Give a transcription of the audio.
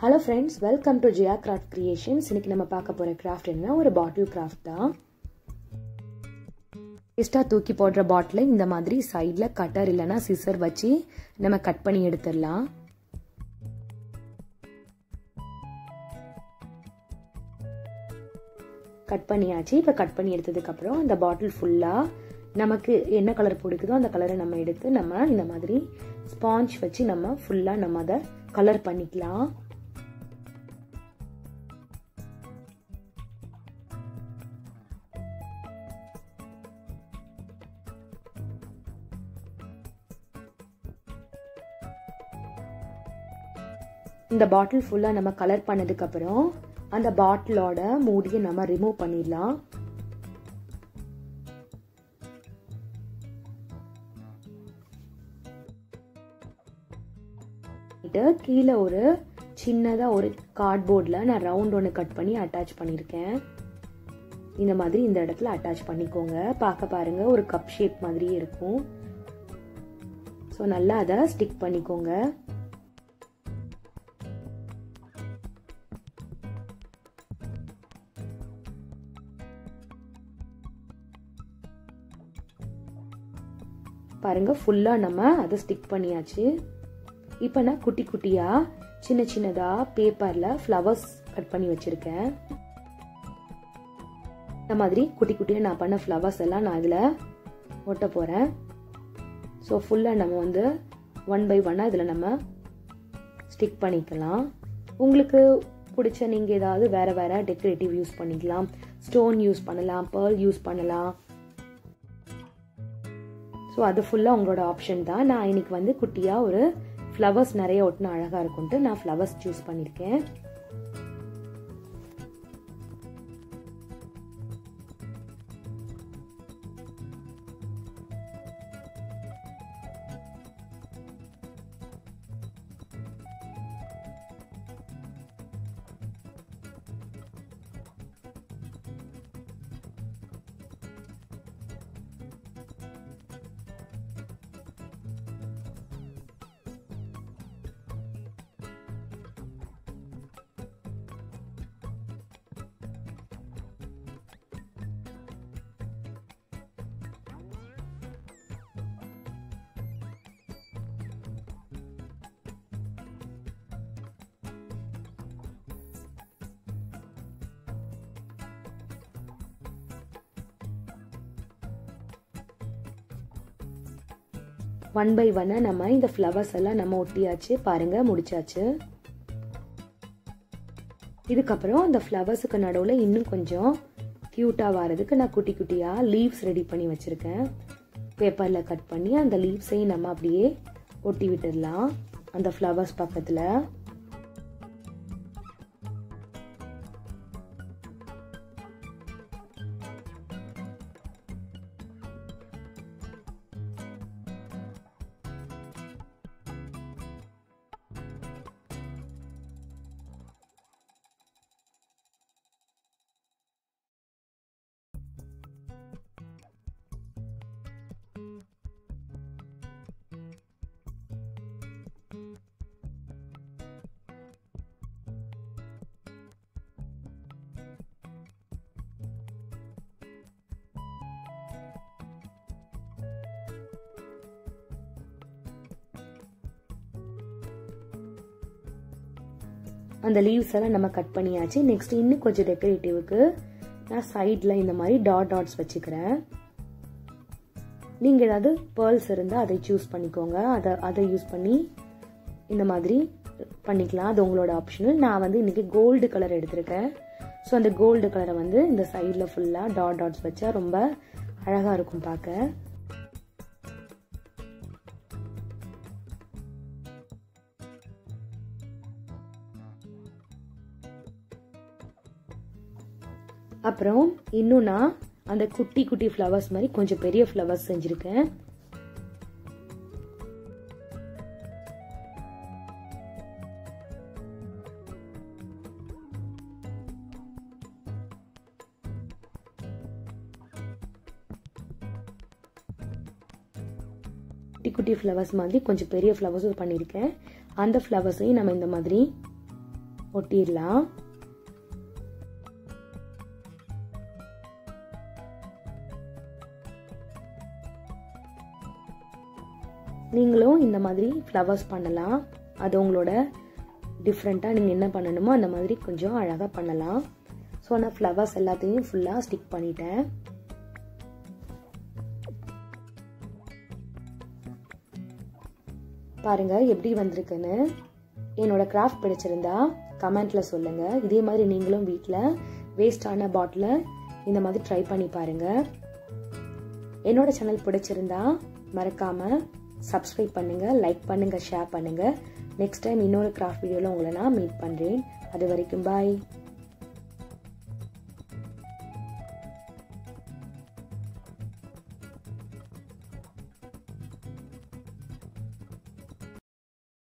Hello friends, welcome to Jaya Craft Creations. இன்னைக்கு நம்ம பார்க்க போற கிராஃப்ட் என்ன ஒரு பாட்டில் கிராஃப்ட் தான். எக்ஸ்ட்ரா தூக்கி போடுற பாட்டிலை இந்த மாதிரி சைடுல கட்டர் இல்லனா சிசர் வச்சு நம்ம கட் பண்ணி எடுத்துடலாம். கட் பண்ணியாச்சு. இப்ப கட் பண்ணி எடுத்ததுக்கு அப்புறம் அந்த பாட்டில் ஃபுல்லா நமக்கு என்ன கலர் பிடிக்குதோ அந்த கலரை நம்ம எடுத்து நம்ம இந்த மாதிரி ஸ்பாஞ்ச் வச்சு நம்ம ஃபுல்லா நம்ம அதை கலர் பண்ணிக்கலாம். இந்த பாட்டில் ஃபுல்லா நம்ம கலர் பண்ணதுக்கு அப்புறம் அந்த பாட்டிலோட மூடியை நம்ம ரிமூவ் பண்ணிடலாம். கீழே ஒரு சின்னதா ஒரு கார்ட்போர்ட்ல நான் ரவுண்ட் ஒன்று கட் பண்ணி அட்டாச் பண்ணிருக்கேன். இந்த மாதிரி இந்த இடத்துல அட்டாச் பண்ணிக்கோங்க. பார்க்க பாருங்க ஒரு கப் ஷேப் மாதிரி இருக்கும். ஸோ நல்லா அதை ஸ்டிக் பண்ணிக்கோங்க. பாருங்க ஃபுல்லா நம்ம அதை ஸ்டிக் பண்ணியாச்சு. இப்போ நான் குட்டி குட்டியா சின்ன சின்னதா பேப்பர்ல ஃப்ளவர்ஸ் கட் பண்ணி வச்சிருக்கேன். இந்த மாதிரி குட்டி குட்டியா நான் பண்ண ஃப்ளவர்ஸ் எல்லாம் நான் இதுல ஒட்ட போறேன். ஸோ ஃபுல்லா நம்ம வந்து 1 by 1 இதுல நம்ம ஸ்டிக் பண்ணிக்கலாம். உங்களுக்கு பிடிச்ச நீங்க ஏதாவது வேற வேற டெக்கரேட்டிவ் யூஸ் பண்ணிக்கலாம். ஸ்டோன் யூஸ் பண்ணலாம், pearl யூஸ் பண்ணலாம். ஸோ அது ஃபுல்லாக உங்களோட ஆப்ஷன் தான். நான் இன்னைக்கு வந்து குட்டியாக ஒரு ஃப்ளவர்ஸ் நிறைய ஒட்டினா அழகாக இருக்கும்ட்டு நான் ஃப்ளவர்ஸ் சூஸ் பண்ணியிருக்கேன். ஒன் பை ஒன்னா நம்ம இந்த ஃப்ளவர்ஸ் எல்லாம் நம்ம ஒட்டியாச்சு. பாருங்க முடிச்சாச்சு. இதுக்கப்புறம் அந்த ஃப்ளவர்ஸுக்கு நடுவில் இன்னும் கொஞ்சம் கியூட்டா வரதுக்கு நான் குட்டி குட்டியா லீவ்ஸ் ரெடி பண்ணி வச்சிருக்கேன். பேப்பர்ல கட் பண்ணி அந்த லீவ்ஸையும் நம்ம அப்படியே ஒட்டி விட்டுடலாம் அந்த ஃப்ளவர்ஸ் பக்கத்துல. அந்த லீவ்ஸ் எல்லாம் நம்ம கட் பண்ணியாச்சு. நெக்ஸ்ட் இன்னும் கொஞ்சம் டெக்கரேட்டிவ்க்கு நான் சைட்ல இந்த மாதிரி டாட்ஸ் வச்சுக்கிறேன். நீங்க ஏதாவது பேர்ல்ஸ் இருந்தா அதை சூஸ் பண்ணிக்கோங்க. அதை யூஸ் பண்ணி இந்த மாதிரி பண்ணிக்கலாம். அது உங்களோட ஆப்ஷனல். நான் வந்து இன்னைக்கு கோல்டு கலர் எடுத்திருக்கேன். ஸோ அந்த கோல்டு கலரை வந்து இந்த சைட்ல ஃபுல்லா டாட்ஸ் வச்சா ரொம்ப அழகா இருக்கும் பார்க்க. அப்புறம் இன்னும் நான் அந்த குட்டி குட்டி ஃப்ளவர்ஸ் மாதிரி கொஞ்சம் பெரிய ஃப்ளவர்ஸ் செஞ்சிருக்கேன். குட்டி குட்டி ஃப்ளவர்ஸ் மாதிரி கொஞ்சம் பெரிய ஃப்ளவர்ஸும் பண்ணியிருக்கேன். அந்த ஃப்ளவர்ஸையும் நம்ம இந்த மாதிரி ஒட்டிடலாம். நீங்களும் இந்த மாதிரி ஃப்ளவர்ஸ் பண்ணலாம். அது உங்களோட டிஃப்ரெண்ட்டாக நீங்கள் என்ன பண்ணணுமோ அந்த மாதிரி கொஞ்சம் அழகாக பண்ணலாம். ஸோ நான் ஃப்ளவர்ஸ் எல்லாத்தையும் ஃபுல்லாக ஸ்டிக் பண்ணிட்டேன். பாருங்கள் எப்படி வந்திருக்குன்னு. என்னோட கிராஃப்ட் பிடிச்சிருந்தா கமெண்ட்டில் சொல்லுங்கள். இதே மாதிரி நீங்களும் வீட்டில் வேஸ்டான பாட்டிலை இந்த மாதிரி ட்ரை பண்ணி பாருங்கள். என்னோட சேனல் பிடிச்சிருந்தா மறக்காமல் சப்ஸ்கிரைப் பண்ணுங்கள், லைக் பண்ணுங்கள், ஷேர் பண்ணுங்கள். நெக்ஸ்ட் டைம் இன்னொரு கிராஃப்ட் வீடியோவில் உங்களை நான் மீட் பண்ணுறேன். அது வரைக்கும் பாய்.